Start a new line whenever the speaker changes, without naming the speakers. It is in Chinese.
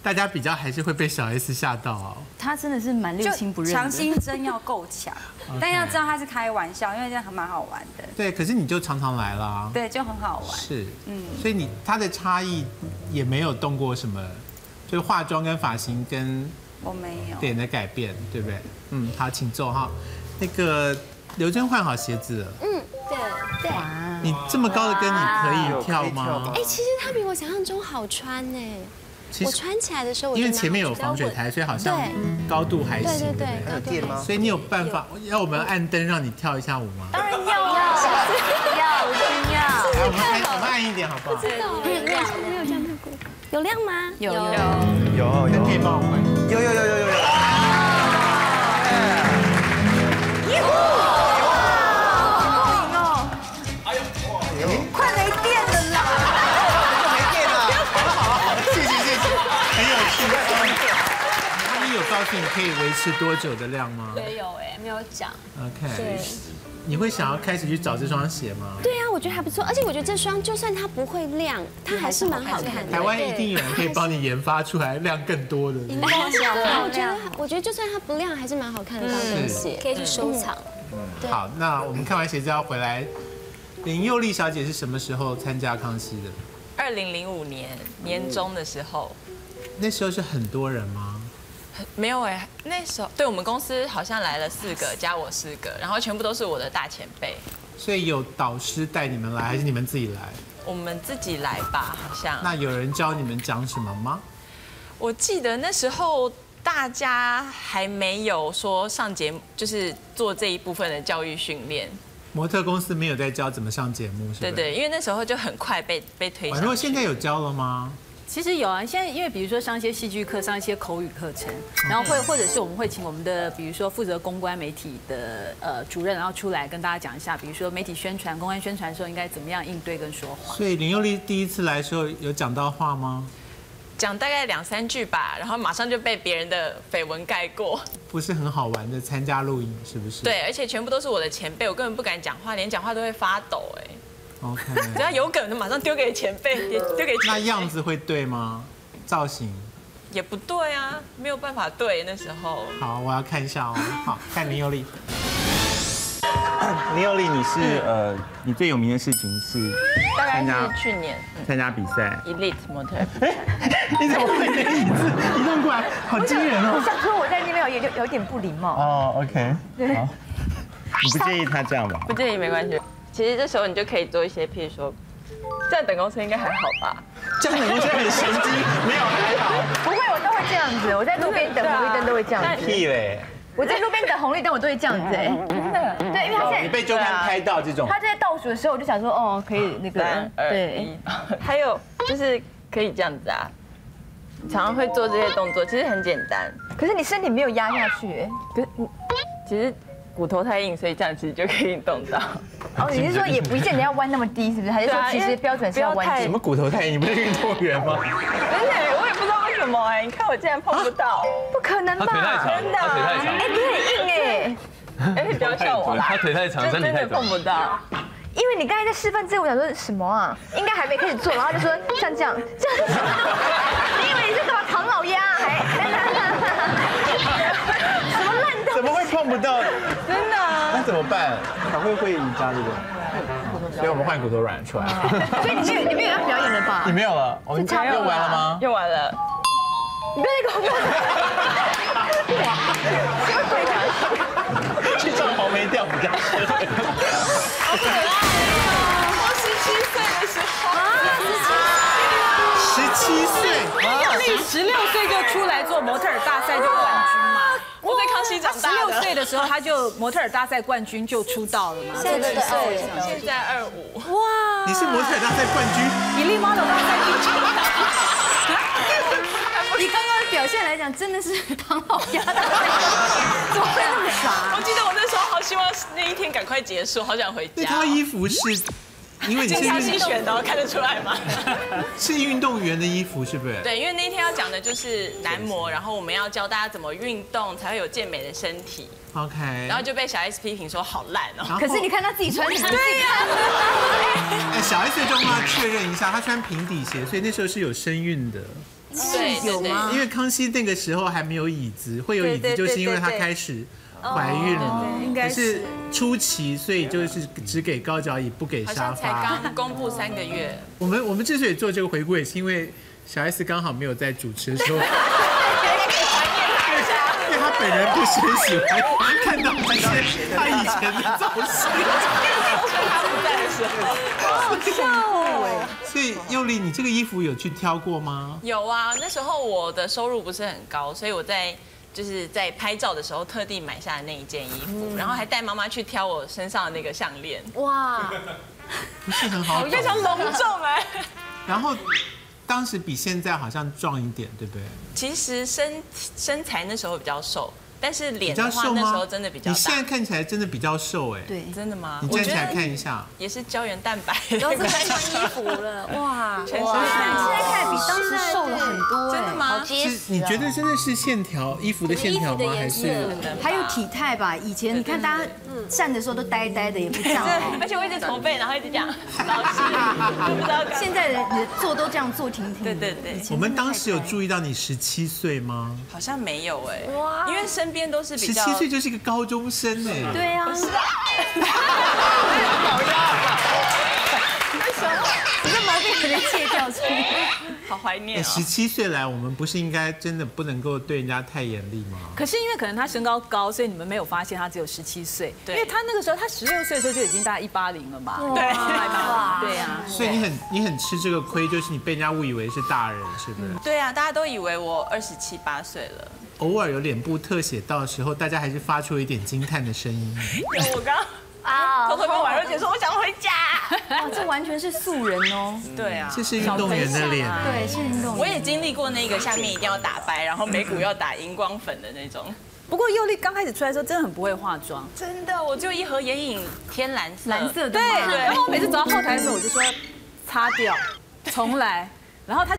大家比较还是会被小 S 吓到哦。
他真的是蛮六亲不认的，
强心针要够强，但要知道他是开玩笑，因为这样还蛮好玩的。
对，可是你就常常来啦。
对，就很好玩。
是，所以它的差异也没有动过什么，就是化妆跟发型跟
我没有
脸的改变，对不对？好，请坐哈。那个刘真换好鞋子了。
对。
你这么高的跟你可以跳吗？
哎，其实它比我想象中好穿呢。我穿起来的时候，
因为前面有防水台，所以好像高度还行。
对，
有电吗？
所以你有办法要我们按灯让你跳一下舞吗？
当然要啊，一定要。
来，我们按一点好不好？
不知道，没有这样看过。有亮吗？
有。
可以帮我换。
有。
快没电了啦！
没电了。
好，谢谢，很有趣。他们有告诉你可以维持多久的量吗？
没有没有讲。
OK。
对。
你会想要开始去找这双鞋吗？
对啊，我觉得还不错，而且我觉得这双就算它不会亮，它还是蛮好看的。
台湾一定有人可以帮你研发出来亮更多的。
我觉得就算它不亮，还是蛮好看的高跟鞋，可以去收藏。
好，那我们看完鞋子要回来。林佑利小姐是什么时候参加康熙的
？2005年年中的时候。
那时候是很多人吗？
没有哎，那时候对我们公司好像来了4个，加我4个，然后全部都是我的大前辈。
所以有导师带你们来，还是你们自己来？
我们自己来吧，好像。
那有人教你们讲什么吗？
我记得那时候大家还没有说上节目，就是做这一部分的教育训练。
模特公司没有在教怎么上节目，是吧？
对，因为那时候就很快被推上去。
如果现在有教了吗？
其实有啊，现在因为比如说上一些戏剧课，上一些口语课程，然后或者是我们会请我们的比如说负责公关媒体的主任，然后出来跟大家讲一下，比如说媒体宣传、公关宣传的时候应该怎么样应对跟说话。
所以林佑利第一次来的时候有讲到话吗？
讲大概2、3句吧，然后马上就被别人的绯闻盖过。
不是很好玩的参加录影，是不是？
对，而且全部都是我的前辈，我根本不敢讲话，连讲话都会发抖哎。
OK。
只要有梗就马上丢给前辈，丢给前辈。
那样子会对吗？造型
也不对啊，没有办法对那时候。
好，我要看一下哦。好，看林佑利。
林佑利，你是你最有名的事情是
大概是去年
参加比赛
Elite 模特。
你怎么会那个椅子移动过来？好惊人哦！
我想说我在那边有点不礼貌。
哦 ，OK。好。你不介意他这样吧？
不介意，没关系。其实这时候你就可以做一些，譬如说，这样等公车应该还好吧？
这样等公车很神经，没有还好。
不会，我都会这样子。我在路边等红绿灯都会这样子。
屁嘞！
我在路边等红绿灯，我都会这样子。真的？对，因为他现在
你被周刊拍到这种。
他在倒数的时候，我就想说，哦，可以那个。
3、2、1。还有就是可以这样子啊，常常会做这些动作，其实很简单。
可是你身体没有压下去，
可是其实骨头太硬，所以这样其实就可以动到。
哦，你是说也不见得要弯那么低，是不是？还是说其实标准是要弯？
什么骨头太硬？你不是运动员吗？
真的，我也不知道为什么哎，你看我竟然碰不到，
不可能吧？
真的，
他腿太长，
哎，你很硬哎，
哎，不要笑我啦，
他腿太长，身体
真的
太短
碰不到。
因为你刚才在示范这个，我想说什么啊？应该还没开始做，然后就说像这样，你以为你是干嘛唐老鸭？还什么烂的？
怎么会碰不到？
真的啊？
那怎么办？还会瑜伽这个，所以我们换骨头软出来。
所以你没有要表演了吧？
你没有了，我们用完了吗？
用完了。
你不要那个，哇，什么鬼的？
去找黄梅调比较适合。
好可爱哦！我17岁的时候
17岁，
佑利16岁就出来做模特儿大赛就冠军嘛。
我在康熙长大的。
16岁的时候他就模特儿大赛冠军就出道了嘛。
现在
现在25。
哇！
你是模特儿大赛冠军，
比利 model 大赛第9。你刚刚的表现来讲，真的是唐老鸭的，怎么会那么傻？
我记得我那时候好希望那一天赶快结束，好想回家。
那套衣服是因为你
经常新选的，看得出来吗？
是运动员的衣服，是不是？
对，因为那一天要讲的就是男模，然后我们要教大家怎么运动才会有健美的身体。
OK。
然后就被小 S 批评说好烂哦。
可是你看他自己穿什么？
对呀。
哎，小 S 的状况确认一下，他穿平底鞋，所以那时候是有身孕的。
对
有吗？
因为康熙那个时候还没有椅子，会有椅子就是因为她开始怀孕了，
应该是
初期，所以就是只给高脚椅，不给
好
沙
像才
发。
刚公布3个月。
我们之所以做这个回顾，也是因为小 S 刚好没有在主持的时候。因为他本人不是很喜欢看到这些他以前的造型，
他不在的时候，
所以佑丽，你这个衣服有去挑过吗？
有啊，那时候我的收入不是很高，所以我在拍照的时候特地买下了那一件衣服，然后还带妈妈去挑我身上的那个项链，
哇，
不是很好找，
非常隆重哎。
然后当时比现在好像壮一点，对不对？
其实身材那时候比较瘦，但是脸的话
比较瘦吗？
那时候真的比较大。
你现在看起来真的比较瘦哎。
对，
真的吗？
你站起来看一下，
也是胶原蛋白。
都是在穿衣服了，哇，
全身
现在看比当时瘦了很多，
真的吗？
好结实。
你觉得真的是线条衣服的线条吗？还是
还有体态吧？以前你看大家站的时候都呆呆的，也不这样哦。
而且我一直驼背，然后一直这样，老师就不知道干嘛。
现在人坐都这样坐挺挺。
对对对，
我们当时有注意到你17岁吗？
好像没有哎，因为身边都是比较
17岁就是一个高中生哎。
对啊。你这毛病可能戒掉出来。
好怀念哦。
17岁来，我们不是应该真的不能够对人家太严厉吗？
可是因为可能他身高高，所以你们没有发现他只有17岁。
对
因为他那个时候他16岁的时候就已经大概180了吧？
对
对呀。
所以你很吃这个亏，就是你被人家误以为是大人，是不是？
对啊，大家都以为我27、8岁了。
偶尔有脸部特写到的时候，大家还是发出一点惊叹的声音。
我刚偷偷跟婉若姐说，我想回家。
哇，这完全是素人哦。
对啊，
这是运动员的脸。
对，是运动员。
我也经历过那个下面一定要打白，然后眉骨要打荧光粉的那种。
不过佑丽刚开始出来的时候真的很不会化妆，
真的，我就一盒眼影天蓝色，
蓝色的
对
吗？
然后我每次走到后台的时候，我就说擦掉，重来，然后他。